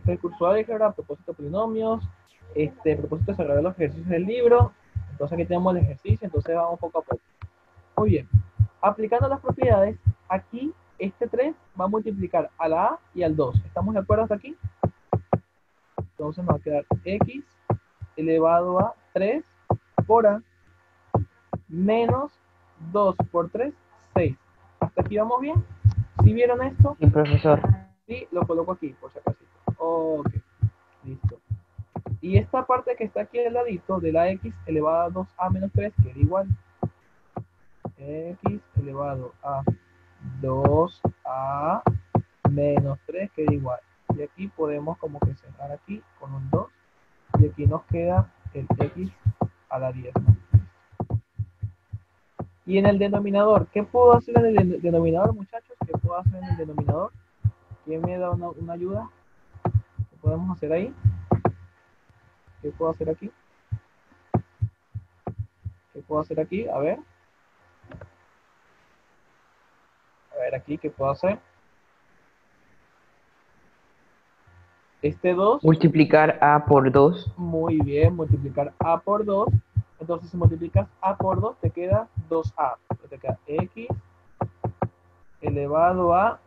Este es el curso de álgebra, propósito de polinomios, propósito de desarrollar los ejercicios del libro. Entonces aquí tenemos el ejercicio, entonces vamos poco a poco. Muy bien. Aplicando las propiedades, aquí este 3 va a multiplicar a la A y al 2. ¿Estamos de acuerdo hasta aquí? Entonces nos va a quedar X elevado a 3 por A menos 2 por 3, 6. ¿Hasta aquí vamos bien? ¿Sí vieron esto? Sí, profesor. Sí, lo coloco aquí, por si acaso. Ok, listo. Y esta parte que está aquí al ladito de la X elevado a 2A menos 3 queda igual. X elevado a 2A menos 3 queda igual. Y aquí podemos como que cerrar aquí con un 2. Y aquí nos queda el X a la 10. Y en el denominador, ¿qué puedo hacer en el denominador, muchachos? ¿Qué puedo hacer en el denominador? ¿Quién me da una ayuda? ¿Qué podemos hacer ahí? ¿Qué puedo hacer aquí? ¿Qué puedo hacer aquí? A ver. A ver aquí, ¿qué puedo hacer? Este 2, Multiplicar A por 2. muy bien, multiplicar A por 2. Entonces, si multiplicas A por 2, te queda 2A. Te queda X elevado a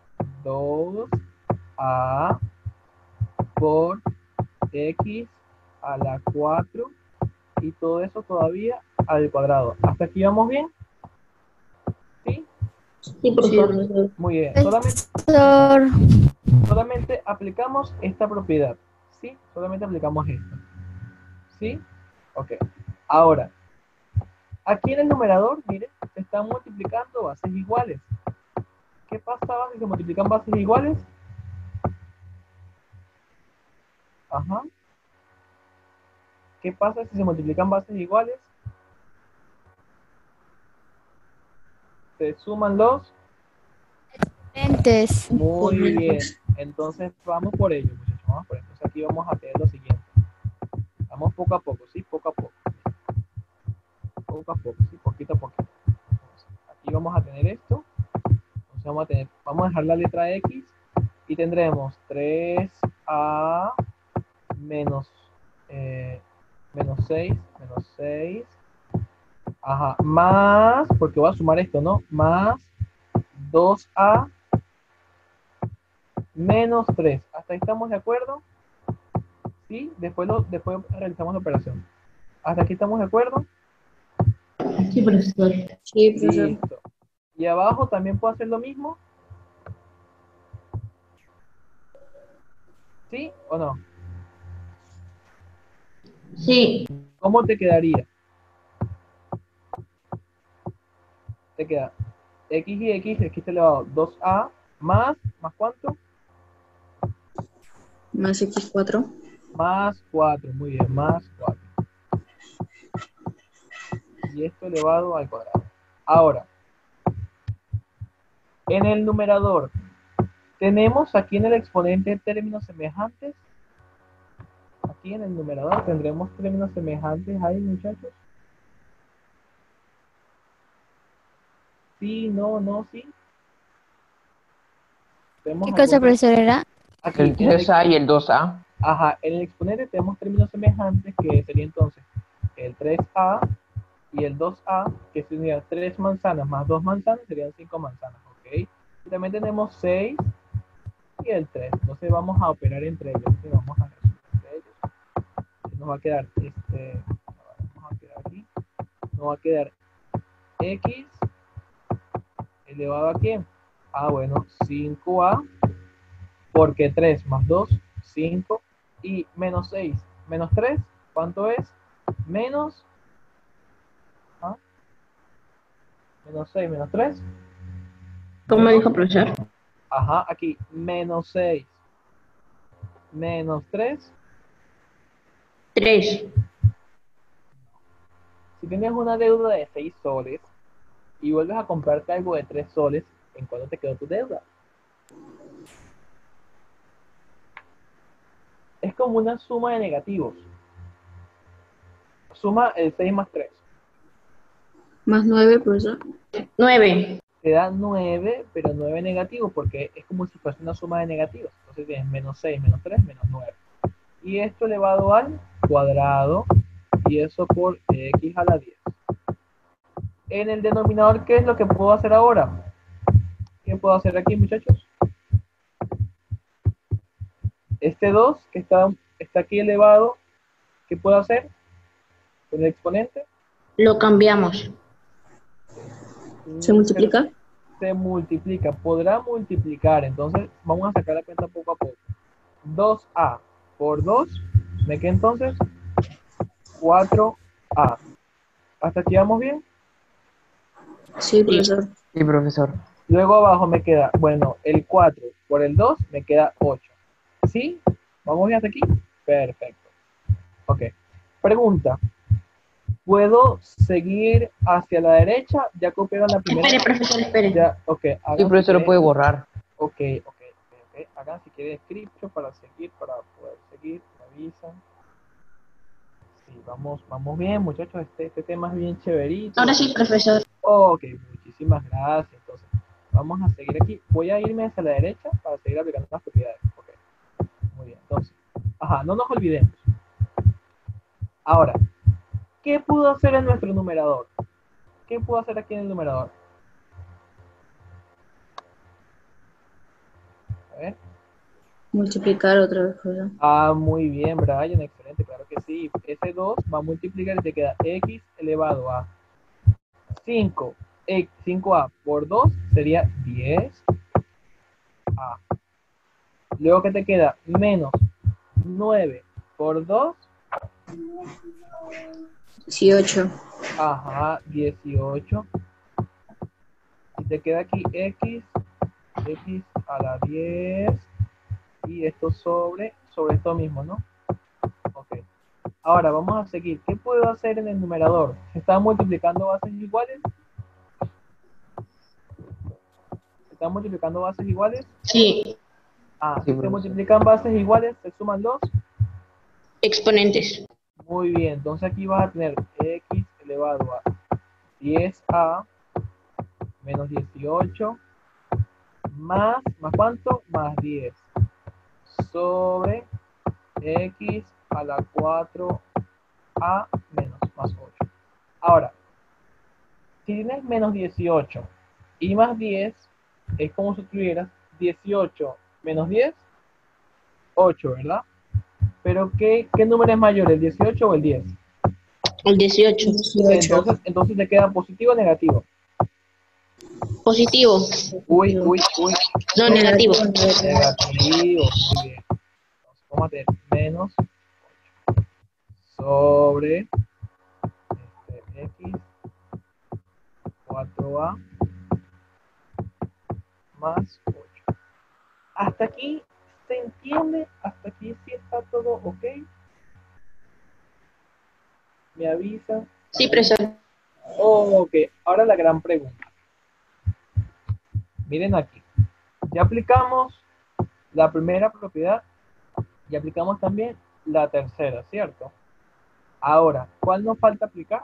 2A por X a la 4 y todo eso todavía al cuadrado. ¿Hasta aquí vamos bien? ¿Sí? Sí, profesor. Muy bien. Profesor. Solamente aplicamos esta propiedad. ¿Sí? Solamente aplicamos esto. ¿Sí? Ok. Ahora, aquí en el numerador, miren, se están multiplicando bases iguales. ¿Qué pasaba si se multiplican bases iguales? Ajá. ¿Qué pasa si se multiplican bases iguales? Se suman los. Exponentes. Muy bien. Entonces vamos por ello, muchachos. Vamos por ello. Entonces aquí vamos a tener lo siguiente. Vamos poco a poco, ¿sí? Poco a poco. Poco a poco, ¿sí? Poquito a poquito. Entonces, aquí vamos a tener esto. Entonces vamos a dejar la letra X y tendremos 3A menos, menos 6, ajá, más, porque voy a sumar esto, ¿no? Más 2A menos 3. ¿Hasta ahí estamos de acuerdo? ¿Sí? Después realizamos la operación. ¿Hasta aquí estamos de acuerdo? Sí, profesor. Sí, profesor. Listo. ¿Y abajo también puedo hacer lo mismo? ¿Sí o no? Sí. ¿Cómo te quedaría? Te queda X y X elevado 2A más ¿cuánto? Más X4. Más 4, muy bien, más 4. Y esto elevado al cuadrado. Ahora, en el numerador, tenemos aquí en el exponente términos semejantes. Aquí en el numerador tendremos términos semejantes ahí, muchachos. Sí, no, no, sí. ¿Qué cosa, profesor, era? Aquí, El 3A y el 2A. ajá, en el exponente tenemos términos semejantes que sería entonces el 3A y el 2A, que serían 3 manzanas más 2 manzanas, serían 5 manzanas, ¿ok? Y también tenemos 6 y el 3. Entonces vamos a operar entre ellos. Entonces vamos a resolver entre ellos. Nos va a quedar, vamos a quedar aquí. Nos va a quedar X elevado a ¿quién? Ah, bueno, 5A, porque 3 más 2, 5, y menos 6, menos 3, ¿cuánto es? Menos, ¿ah? Menos 6, menos 3. ¿Cómo dijo, profesor? Ajá, aquí, menos 6, menos 3. 3. Si tienes una deuda de 6 soles y vuelves a comprarte algo de 3 soles, ¿en cuánto te quedó tu deuda? Es como una suma de negativos. Suma el 6 más 3. Más 9, profesor. 9. te da 9, pero 9 negativo, porque es como si fuese una suma de negativos. Entonces tienes menos 6, menos 3, menos 9. Y esto elevado al cuadrado, y eso por x a la 10. En el denominador, ¿qué es lo que puedo hacer ahora? ¿Qué puedo hacer aquí, muchachos? Este 2 que está aquí elevado, ¿qué puedo hacer con el exponente? Lo cambiamos. ¿Se multiplica? Se multiplica, podrá multiplicar. Entonces, vamos a sacar la cuenta poco a poco. 2a por 2, me queda entonces 4a. ¿Hasta aquí vamos bien? Sí, profesor. Sí, profesor. Luego abajo me queda, bueno, el 4 por el 2 me queda 8. ¿Sí? ¿Vamos bien hasta aquí? Perfecto. Ok. Pregunta. ¿Puedo seguir hacia la derecha? Ya copiaron la primera. Espere, profesor, espere. Ya, ok. Sí, Hagan si profesor, lo quieren- puede borrar. Ok. Hagan si quieren script para seguir, para poder seguir. Me avisan. Sí, vamos bien, muchachos. Este tema es bien chéverito. Ahora sí, profesor. Ok, muchísimas gracias. Entonces, vamos a seguir aquí. Voy a irme hacia la derecha para seguir aplicando las propiedades. Ok, muy bien. Entonces, no nos olvidemos. Ahora, ¿qué pudo hacer en nuestro numerador? ¿Qué puedo hacer aquí en el numerador? A ver. Multiplicar otra vez, profesor. Muy bien, Brian, excelente, claro que sí. Ese 2 va a multiplicar y te queda x elevado a 5. 5a por 2 sería 10a. Luego que te queda menos 9 por 2, 18. 18. Y te queda aquí x a la 10. Y esto sobre esto mismo, ¿no? Ok. Ahora vamos a seguir. ¿Qué puedo hacer en el numerador? ¿Se están multiplicando bases iguales? ¿Se están multiplicando bases iguales? Sí. Sí, Si se profesor. multiplican bases iguales, se suman los. Exponentes. Muy bien, entonces aquí vas a tener x elevado a 10a menos 18 más ¿cuánto? Más 10 sobre x a la 4a menos más 8. Ahora, si tienes menos 18 y más 10, es como si tuvieras 18 menos 10, 8, ¿verdad? Pero ¿qué número es mayor, el 18 o el 10? El 18. Entonces te queda positivo o negativo. Positivo. Uy. No, negativo. Negativo, muy bien. Entonces vamos a tener menos 8 sobre x 4a más 8. Hasta aquí se entiende, hasta aquí sí está todo ok. Me avisa. Sí, profesor. Ok, ahora la gran pregunta. Miren aquí. Ya aplicamos la primera propiedad y aplicamos también la tercera, ¿cierto? Ahora, ¿cuál nos falta aplicar?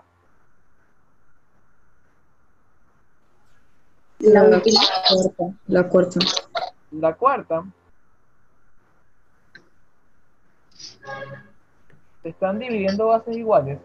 La última. La cuarta. La cuarta. Se están dividiendo bases iguales.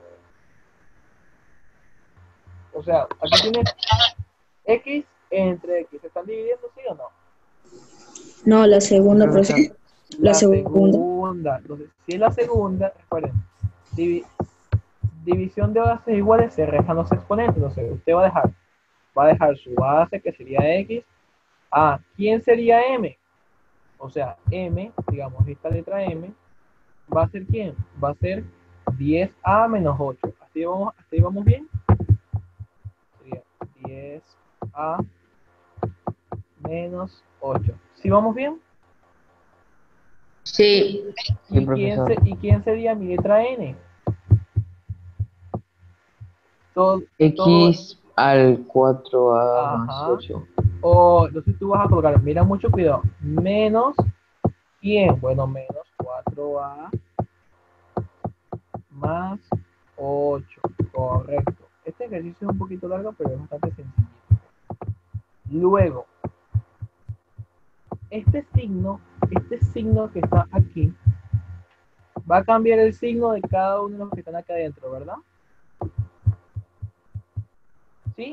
O sea, aquí tienes x entre x. ¿Se están dividiendo, sí o no? No, la segunda, Sí, profesor. profesor. La segunda. Entonces, si es la segunda, recuerden, división de bases iguales se restan los exponentes. Entonces, usted va a dejar su base, que sería x. ¿Quién sería m? O sea, m, digamos, esta letra m, ¿va a ser quién? Va a ser 10a menos 8. ¿Hasta ahí vamos bien? Sería 10a menos 8. ¿Sí vamos bien? Sí. Sí, profesor. ¿Y quién sería mi letra n? Todo, X al 4a más ajá. 8. Entonces tú vas a colocar, mira mucho cuidado, menos ¿quién? Bueno, menos 4a más 8. Correcto. Este ejercicio es un poquito largo, pero es bastante sencillo. Luego, este signo que está aquí, va a cambiar el signo de cada uno de los que están acá adentro, ¿verdad? ¿Sí?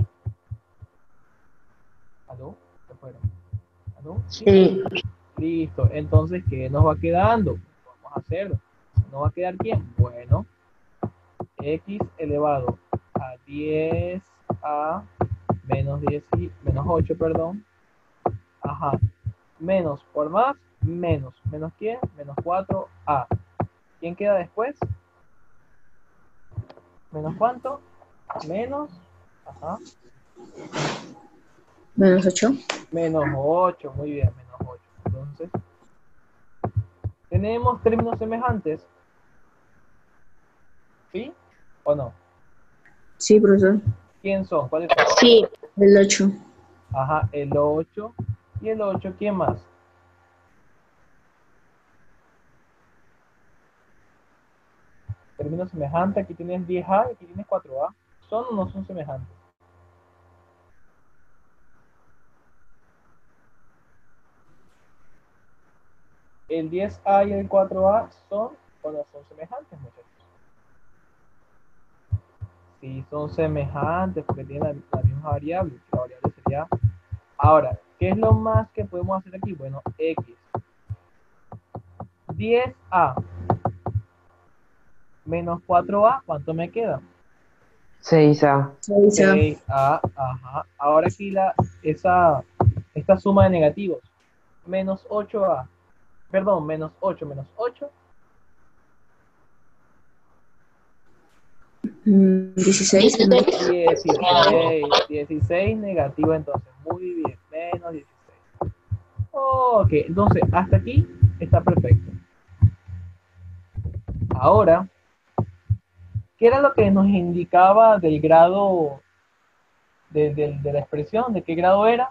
¿Aló? ¿Se fueron? ¿Aló? Sí. Listo. Entonces, ¿qué nos va quedando? Vamos a hacerlo. ¿Nos va a quedar quién? Bueno, x elevado a 10a menos 10 y menos 8, perdón. Ajá. Menos por más, menos. ¿Menos quién? Menos 4a. ¿Quién queda después? ¿Menos cuánto? Menos. Ajá. Menos 8. Menos 8. Muy bien, menos 8. Entonces, ¿tenemos términos semejantes? ¿Sí o no? Sí, profesor. ¿Quién son? ¿Cuáles son? Sí. El 8. Ajá, el 8. ¿Y el 8 quién más? Términos semejantes. Aquí tienes 10a y aquí tienes 4a. ¿Son o no son semejantes? ¿El 10a y el 4a son o no son semejantes, muchachos? Sí, son semejantes porque tienen la misma variable. La variable sería... Ahora, ¿qué es lo más que podemos hacer aquí? Bueno, x. 10a menos 4a, ¿cuánto me queda? 6A. 6A. 6a, ajá. Ahora aquí esta suma de negativos. Menos 8a. Perdón, menos 8 menos 8. 16. 16 negativo entonces. Muy bien, menos 16. Ok, entonces hasta aquí está perfecto. Ahora, ¿qué era lo que nos indicaba del grado de la expresión? ¿De qué grado era?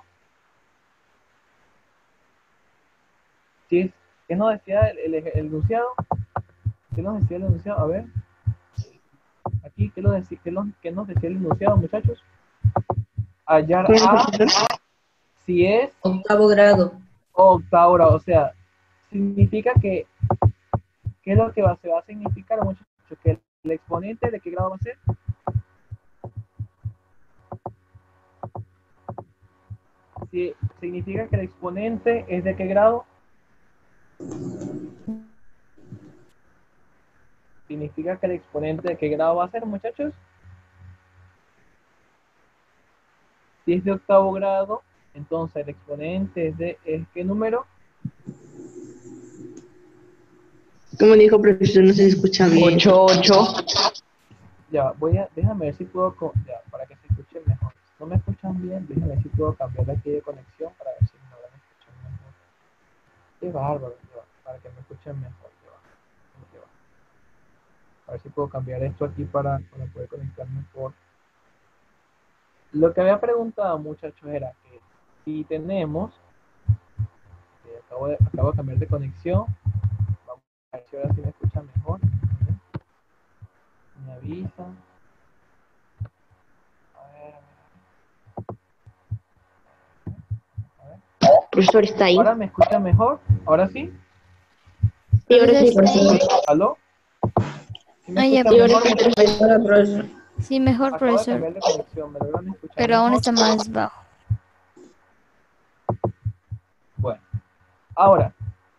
¿Sí? ¿Qué nos decía el enunciado? ¿Qué nos decía el enunciado? A ver. Aquí, ¿qué nos decía el enunciado, muchachos? Hallar A si es Octavo grado. octavo grado. O sea, significa que, ¿qué es lo que se va a significar, muchachos? Que el exponente de qué grado va a ser. Si significa que el exponente es de qué grado. Significa que el exponente de qué grado va a ser, muchachos. Si es de octavo grado, entonces el exponente ¿es qué número? Como dijo profesor, no se escucha bien. 8. Ya, déjame ver si puedo, ya, para que se escuche mejor. No me escuchan bien, déjame ver si puedo cambiar aquí de conexión para ver si me van a escuchar mejor. Qué bárbaro, ya va, para que me escuchen mejor, ya va. A ver si puedo cambiar esto aquí para poder conectarme por... Lo que había preguntado, muchachos, era que si tenemos... acabo de cambiar de conexión. Vamos a ver si ahora sí me escuchan mejor. Me avisan. A ver. Profesor, ¿está ahí? ¿Ahora me escuchan mejor? ¿Ahora sí? Sí, ahora sí, Profesor, profesor. ¿Aló? ¿Sí me ya, escuchan ahora mejor? sí, Hola, profesor. sí, mejor, Acabo de profesor. cambiar de conexión, ¿me logran escuchar Pero aún mejor? está más bajo. Bueno, ahora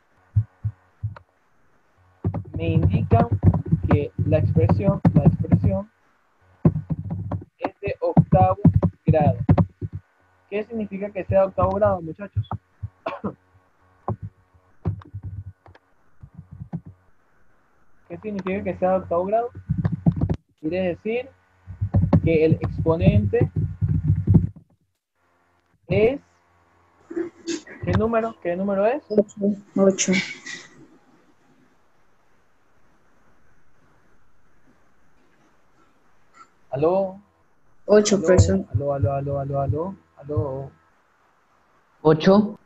me indican que la expresión es de octavo grado. ¿Qué significa que sea de octavo grado, muchachos? ¿Qué significa que sea de octavo grado? Quiere decir que el exponente es... ¿Qué número? ¿Qué número es? 8. ¿Aló? 8, ¿Aló? profesor. ¿Aló? 8.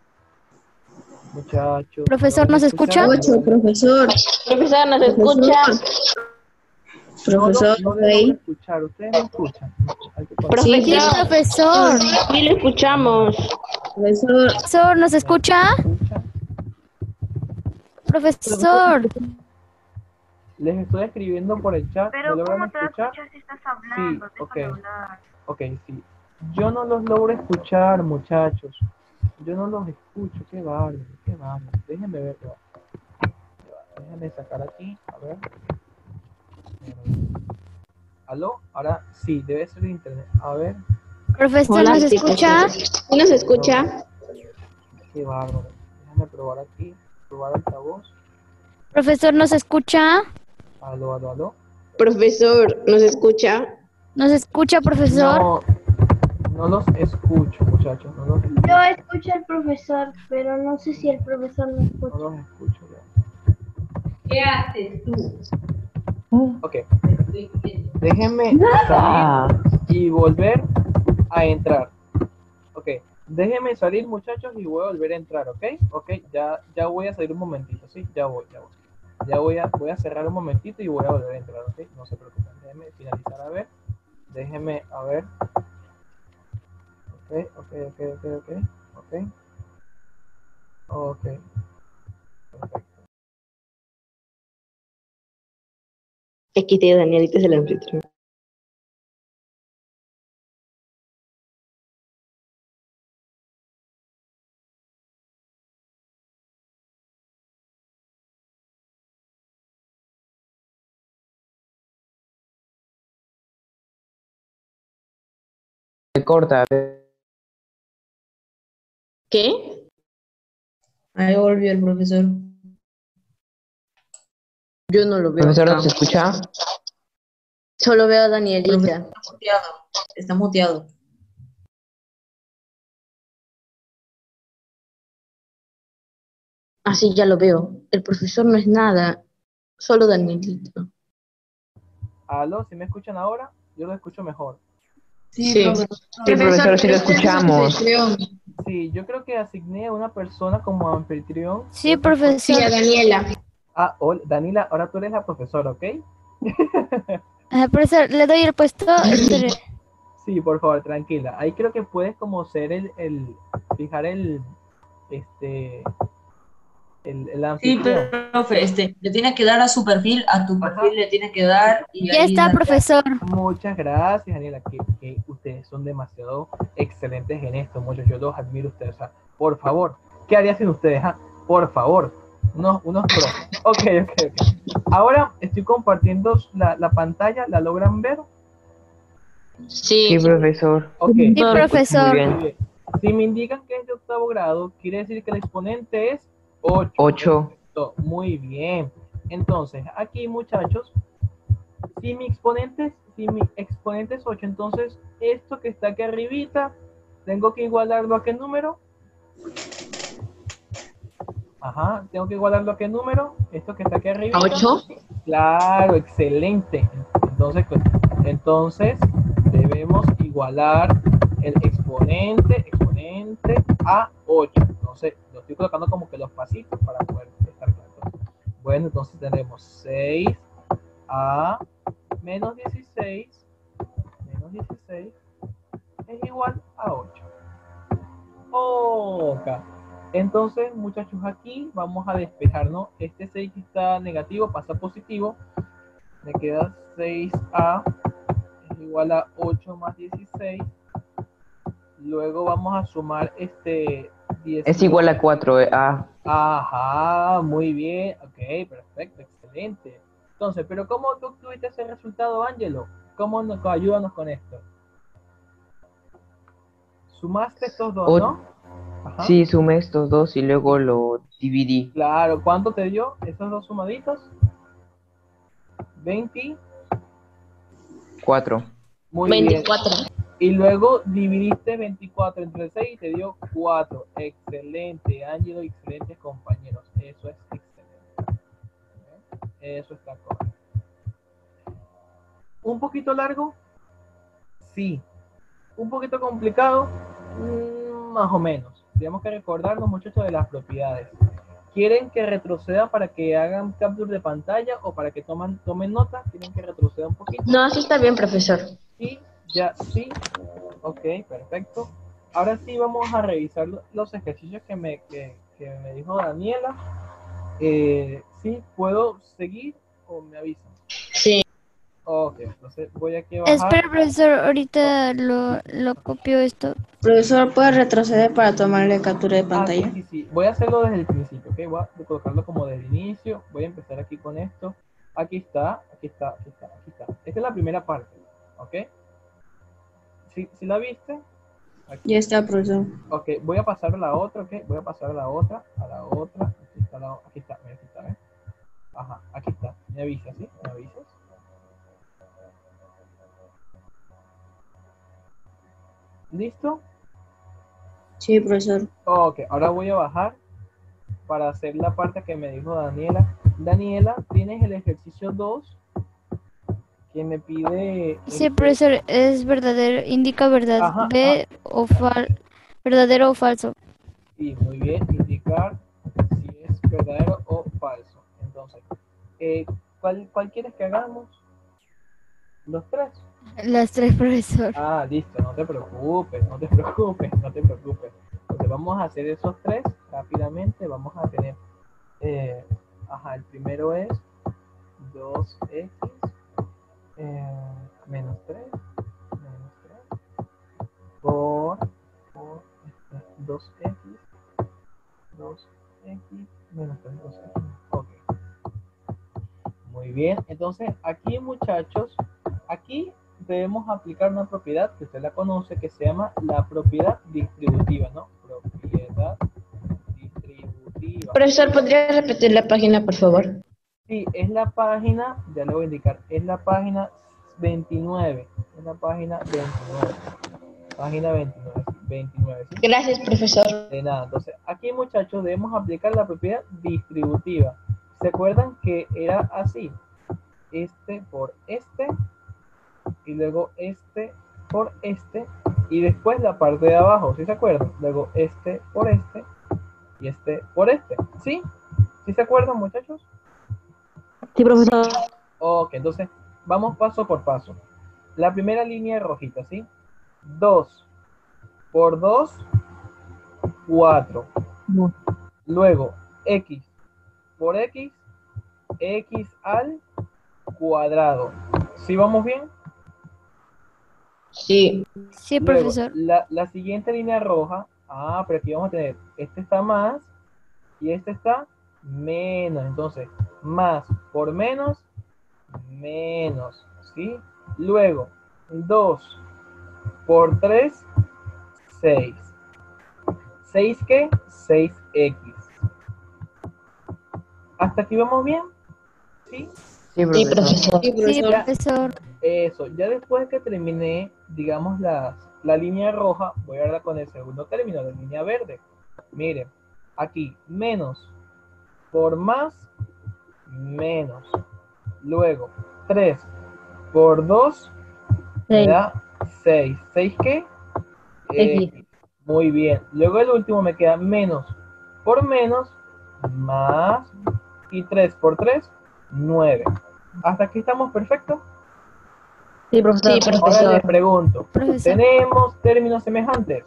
Muchachos, Profesor, ¿logran ¿nos escucha? escucharme? 8, profesor. Profesor, ¿nos escucha? Profesor, no les logro escuchar. ¿Ustedes me escuchan? Hay que poner- Sí, Profesor, profesor. sí lo escuchamos. profesor, Profesor, ¿nos escucha? ¿Escuchan? Profesor. Les estoy escribiendo por el chat. ¿Me Pero logran ¿cómo te vas a escuchar? escuchar si estás hablando? Sí, ok. Déjame hablar. Ok, sí. Yo no los logro escuchar, muchachos. Yo no los escucho. Qué bárbaro, qué bárbaro. Déjenme ver. Déjenme sacar aquí. A ver. ¿Aló? Ahora sí, debe ser de internet. A ver. Profesor, Hola, ¿nos chicos. escucha? ¿Sí nos escucha? Qué bárbaro. Déjame probar aquí. Probar altavoz. Profesor, ¿nos escucha? Aló, aló, aló. Profesor, ¿nos escucha? ¿Nos escucha, profesor? No, no los escucho, muchachos. No los escucho. Yo escucho al profesor, pero no sé si el profesor me No escucha. los escucho. Ya. ¿Qué haces tú? Ok. Déjenme salir y volver a entrar. Ok. Déjenme salir, muchachos, y voy a volver a entrar, ¿ok? Ok, ya voy a salir un momentito, ¿sí? Ya voy. Voy a cerrar un momentito y voy a volver a entrar, ¿ok? No se preocupen. Déjenme finalizar a ver. Déjenme a ver. Ok. Ok. Perfecto. XT, Danielita es el anfitrión. Se corta. ¿Qué? ahí volvió el profesor. Yo no lo veo Profesor, acá. ¿nos escucha? Solo veo a Profesor, Danielita. está muteado. Está muteado. Así ya lo veo. El profesor no es nada. Solo Danielita. ¿Aló? ¿Si me escuchan ahora? Yo lo escucho mejor. Sí. Sí, profesor, sí lo escuchamos. Sí, yo creo que asigné a una persona como anfitrión. Sí, Creo que fue- Sí, profesor. a Daniela. Ah, hola, Danila, ahora tú eres la profesora, ¿ok? Profesor, le doy el puesto. Espere. Sí, por favor, tranquila. Ahí creo que puedes como ser fijar este, el Sí, anfitrión. profe, le tiene que dar a su perfil, a tu Ajá. perfil le tiene que dar y Ya ahí está, darle a- profesor. Muchas gracias, Daniela, que ustedes son demasiado excelentes en esto, muchos, yo los admiro a ustedes, o sea, por favor, ¿qué harían sin ustedes? Ah? Por favor, unos pros. Ok. Ahora estoy compartiendo la pantalla, ¿la logran ver? Sí, Sí. profesor. Ok, Sí, Muy profesor. bien. muy bien. Si me indican que es de octavo grado, quiere decir que el exponente es 8. 8. Perfecto, muy bien. Entonces, aquí, muchachos, si mi exponente es 8, entonces esto que está aquí arribita, tengo que igualarlo a qué número? Ajá, tengo que igualarlo a qué número? Esto que está aquí arribita. ¿A 8? Claro, excelente. Entonces debemos igualar el exponente a 8. Entonces lo estoy colocando como que los pasitos para poder estar claro. Bueno, entonces tenemos 6 a menos 16 es igual a 8. Ok. Entonces, muchachos, aquí vamos a despejarnos. Este 6 que está negativo pasa a positivo. Me queda 6a es igual a 8 más 16. Luego vamos a sumar 10. Es igual a 4. Ajá, muy bien. Ok, perfecto, excelente. Entonces, pero ¿cómo tú obtuviste ese resultado, Ángelo? Ayúdanos con esto? Sumaste estos dos, ¿no? Ajá. Sí, sumé estos dos y luego lo dividí. Claro, ¿cuánto te dio esos dos sumaditos? 20. 4. Muy 24. bien. Y luego dividiste 24 entre 6 y te dio 4. Excelente, Ángelo, excelentes compañeros. Eso es excelente. Eso está correcto. ¿Un poquito largo? Sí. ¿Un poquito complicado? Más o menos. Tenemos que recordarnos, muchachos, de las propiedades. ¿Quieren que retroceda para que hagan capture de pantalla o para que tomen nota? ¿Quieren que retroceda un poquito? No, así está bien, profesor. Sí, ya, sí. Ok, perfecto. Ahora sí vamos a revisar los ejercicios que me dijo Daniela. ¿Sí puedo seguir o me avisan? Sí. Ok, entonces voy aquí a bajar. Espera, profesor, ahorita lo copio esto. Profesor, ¿puede retroceder para tomarle captura de Ah, pantalla? sí, sí, sí. Voy a hacerlo desde el principio, ¿ok? Voy a colocarlo como desde el inicio. Voy a empezar aquí con esto. Aquí está, aquí está, aquí está, aquí está. Esta es la primera parte, ¿ok? ¿Sí la viste? Aquí. Ya está, profesor. Ok, voy a pasar a la otra, ¿ok? Voy a pasar a la otra, Aquí está, aquí está, mira, aquí está, ¿eh? Ajá, aquí está. Me avisas, ¿sí? Me avisas. ¿Listo? Sí, profesor. Ok, ahora voy a bajar para hacer la parte que me dijo Daniela. Daniela, tienes el ejercicio 2 que me pide... Sí, profesor, es verdadero, indica verdad, Ajá, verdadero o falso. y muy bien, indicar si es verdadero o falso. Entonces, ¿cuál quieres que hagamos? Los tres. Las tres, profesor. Ah, listo, no te preocupes, no te preocupes, no te preocupes. Entonces vamos a hacer esos tres rápidamente. Vamos a tener, el primero es 2x menos 3 por 2x menos 3, 2x. Ok, muy bien. Entonces aquí, muchachos, aquí debemos aplicar una propiedad que usted la conoce, que se llama la propiedad distributiva, ¿no? Propiedad distributiva. Profesor, ¿podría repetir la página, por favor? Sí, es la página, ya le voy a indicar, es la página 29. Es la página 29. Página 29, 29, ¿sí? Gracias, profesor. De nada. Entonces, aquí, muchachos, debemos aplicar la propiedad distributiva. ¿Se acuerdan que era así? Este por este, y luego este por este, y después la parte de abajo, ¿sí se acuerdan? Luego este por este, y este por este, ¿sí? ¿Sí se acuerdan, muchachos? Sí, profesor. Ok, entonces, vamos paso por paso. La primera línea rojita, ¿sí? 2 por 2, 4. Luego, x por x, x al cuadrado. ¿Sí vamos bien? Sí. Sí, Luego, profesor. la siguiente línea roja, pero aquí vamos a tener, este está más y este está menos. Entonces, más por menos, menos, ¿sí? Luego, 2 por 3, 6. ¿6 qué? 6x. ¿Hasta aquí vamos bien? ¿Sí? Sí, Sí, profesor. profesor. Sí, Sí, profesor. profesor. Eso, ya después que terminé, digamos, la línea roja, voy a darla con el segundo término, la línea verde. Miren, aquí, menos por más, menos. Luego, 3 por 2 me da 6. ¿6 qué? X. Muy bien. Luego el último me queda menos por menos, más, y 3 por 3, 9. ¿Hasta aquí estamos perfectos? Sí, profesor. Sí, Ahora profesor. les pregunto, Profesor. ¿tenemos términos semejantes?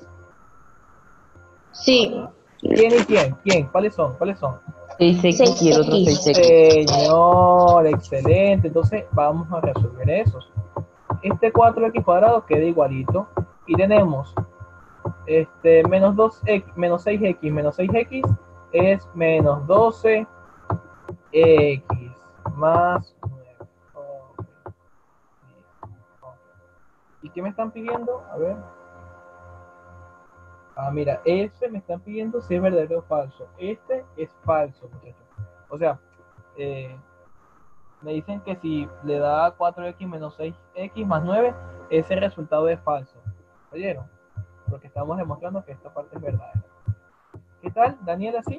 Sí. ¿Quién y quién? ¿Quién? ¿Cuáles son? ¿Cuáles son? 6x y el otro 6x. 6x. Señor, excelente. Entonces vamos a resolver esos. Este 4x cuadrado queda igualito. Y tenemos menos 2x, menos 6x menos 6x es menos 12x más 9. ¿Y qué me están pidiendo? A ver. Mira, este me están pidiendo si es verdadero o falso. Este es falso, muchachos. O sea, me dicen que si le da 4x menos 6x más 9, ese resultado es falso. ¿Oyeron? Porque estamos demostrando que esta parte es verdadera. ¿Qué tal, Daniela? ¿Sí?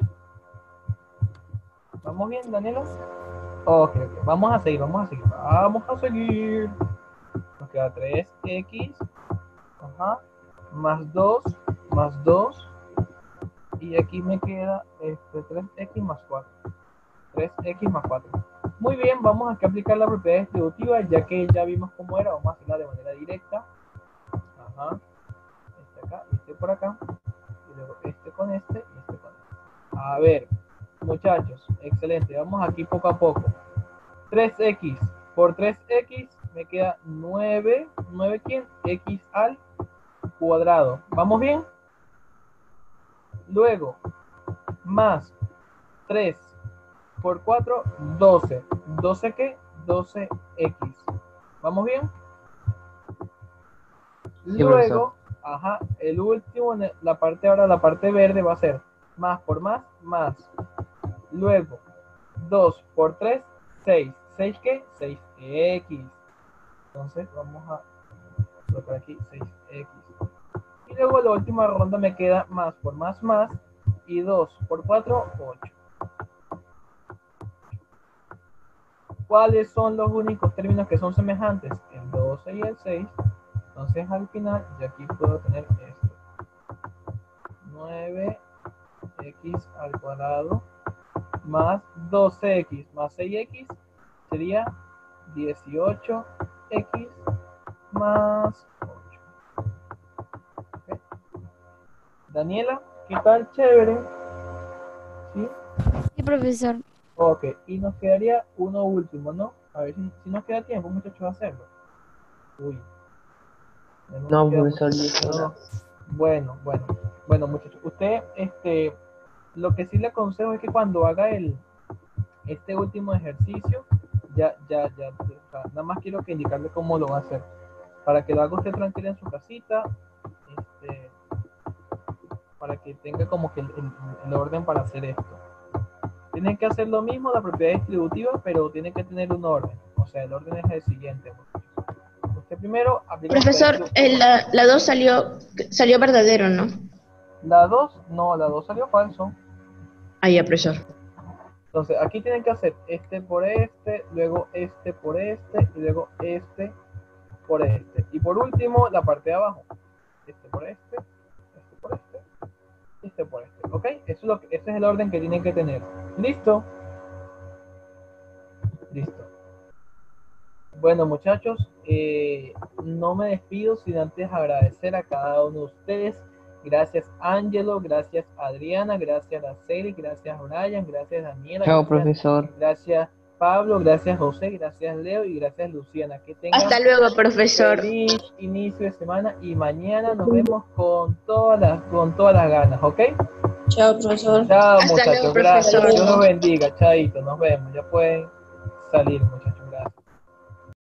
¿Vamos bien, Daniela? Ok. Vamos a seguir. Vamos a seguir. Nos queda 3x. Ajá. Más 2. y aquí me queda 3x más 4. 3x más 4. Muy bien, vamos aquí a aplicar la propiedad distributiva, ya que ya vimos cómo era. Vamos a hacerla de manera directa. Ajá. Este acá, este por acá. Y luego este con este y este con este. A ver, muchachos, excelente. Vamos aquí poco a poco. 3x por 3x me queda 9. ¿9 quién? X al cuadrado. ¿Vamos bien? Luego, más 3 por 4, 12. ¿12 qué? 12x. ¿Vamos bien? Luego, ajá, el último, la parte ahora, la parte verde va a ser más por más, más. Luego, 2 por 3, 6. ¿6 qué? 6x. Entonces, vamos a colocar aquí 6x. Y luego la última ronda me queda más por más, más. Y 2 por 4, 8. ¿Cuáles son los únicos términos que son semejantes? El 12 y el 6. Entonces al final, yo aquí puedo tener esto. 9x al cuadrado más 12x más 6x sería 18x más 8. ¿Okay? Daniela, ¿qué tal? Chévere. ¿Sí? Sí, profesor. Ok, y nos quedaría uno último, ¿no? A ver si nos queda tiempo, muchachos, a hacerlo. Uy. No, queda profesor, mucho. No. Bueno, muchachos, usted, lo que sí le aconsejo es que cuando haga este último ejercicio, ya, o sea, nada más quiero que indicarle cómo lo va a hacer, para que lo haga usted tranquilo en su casita, para que tenga como que el orden para hacer esto. Tienen que hacer lo mismo, la propiedad distributiva, pero tienen que tener un orden. O sea, el orden es el siguiente. Usted primero aplica. Profesor, la 2 salió verdadero, ¿no? La 2, no, la 2 salió falso. Ah, ya, profesor. Entonces, aquí tienen que hacer este por este, luego este por este, y luego este por este. Y por último, la parte de abajo. Este por este por este, este por este. ¿Ok? Ese es el orden que tienen que tener. ¿Listo? Listo. Bueno, muchachos, no me despido sin antes agradecer a cada uno de ustedes. Gracias, Ángelo, gracias, Adriana, gracias, Araceli, gracias, Brian, gracias, Daniela. Chao, gracias, profesor. Gracias, Pablo, gracias, José, gracias, Leo y gracias, Luciana. Que tengan Hasta luego, profesor. feliz inicio de semana y mañana nos vemos con todas las ganas, ¿ok? Chao, profesor. Chao, Hasta muchachos, luego, gracias. profesor. Dios los bendiga, chaito, nos vemos. Ya pueden salir, muchachos.